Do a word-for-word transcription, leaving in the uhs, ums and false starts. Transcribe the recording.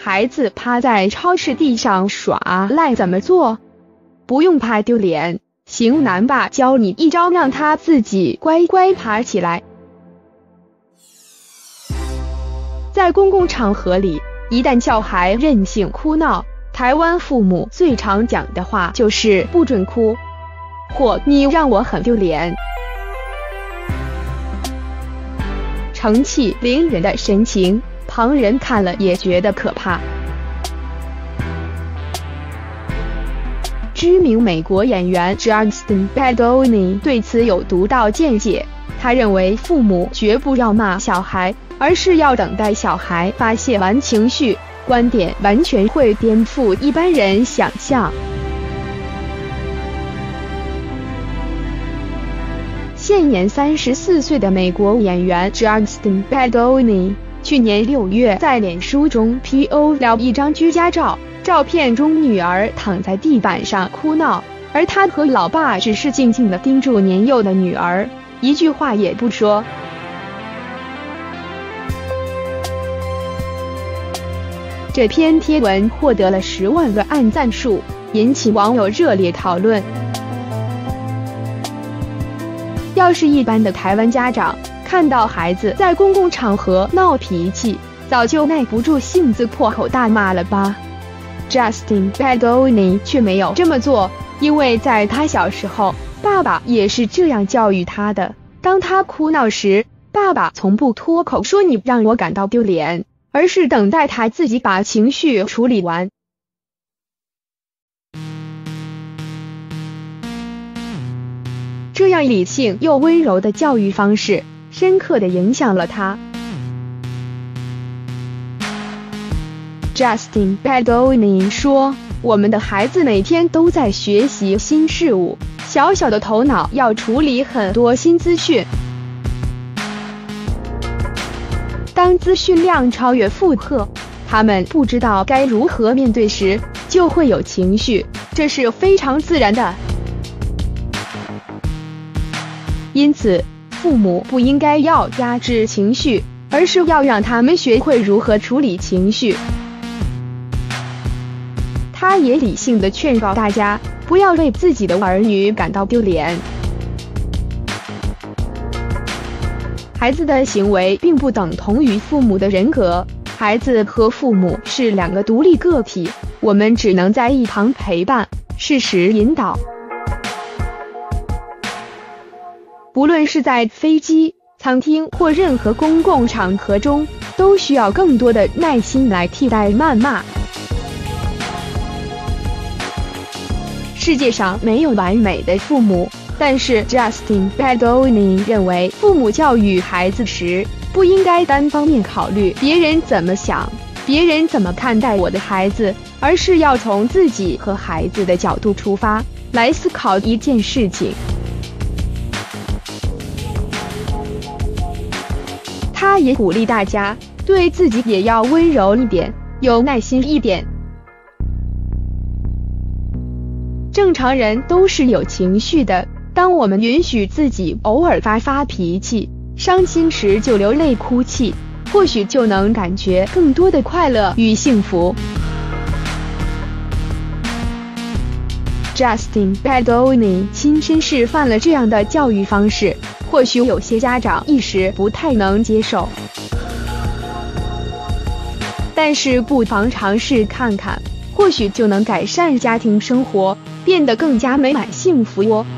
孩子趴在超市地上耍赖怎么做？不用怕丢脸，行，男爸教你一招，让他自己乖乖爬起来。在公共场合里，一旦小孩任性哭闹，台湾父母最常讲的话就是不准哭，或你让我很丢脸。盛气凌人的神情，旁人看了也觉得可怕。知名美国演员 Justin Baldoni 对此有独到见解，他认为父母绝不要骂小孩，而是要等待小孩发泄完情绪，观点完全会颠覆一般人想象。现年三十四岁的美国演员 Justin Baldoni 去年六月在脸书中 P O 了一张居家照，照片中女儿躺在地板上哭闹，而他和老爸只是静静地盯住年幼的女儿，一句话也不说。这篇贴文获得了十万个按赞数，引起网友热烈讨论。要是一般的台湾家长看到孩子在公共场合闹脾气，早就耐不住性子破口大骂了吧。Justin Baldoni 却没有这么做，因为在他小时候，爸爸也是这样教育他的。当他哭闹时，爸爸从不脱口说你让我感到丢脸，而是等待他自己把情绪处理完。这样理性又温柔的教育方式，深刻地影响了他。Justin Baldoni 说，我们的孩子每天都在学习新事物，小小的头脑要处理很多新资讯。当资讯量超越负荷，他们不知道该如何面对时，就会有情绪，这是非常自然的。因此，父母不应该要压制情绪，而是要让他们学会如何处理情绪。他也理性地劝告大家，不要为自己的儿女感到丢脸。孩子的行为并不等同于父母的人格，孩子和父母是两个独立个体，我们只能在一旁陪伴，适时引导。无论是在飞机、餐厅或任何公共场合中，都需要更多的耐心来替代谩骂。世界上没有完美的父母，但是 Justin Baldoni 认为，父母教育孩子时，不应该单方面考虑别人怎么想，别人怎么看待我的孩子，而是要从自己和孩子的角度出发，来思考一件事情。他也鼓励大家，对自己也要温柔一点，有耐心一点。正常人都是有情绪的，当我们允许自己偶尔发发脾气，伤心时就流泪哭泣，或许就能感觉更多的快乐与幸福。Justin Baldoni 亲身示范了这样的教育方式，或许有些家长一时不太能接受，但是不妨尝试看看，或许就能改善家庭生活，变得更加美满幸福哦。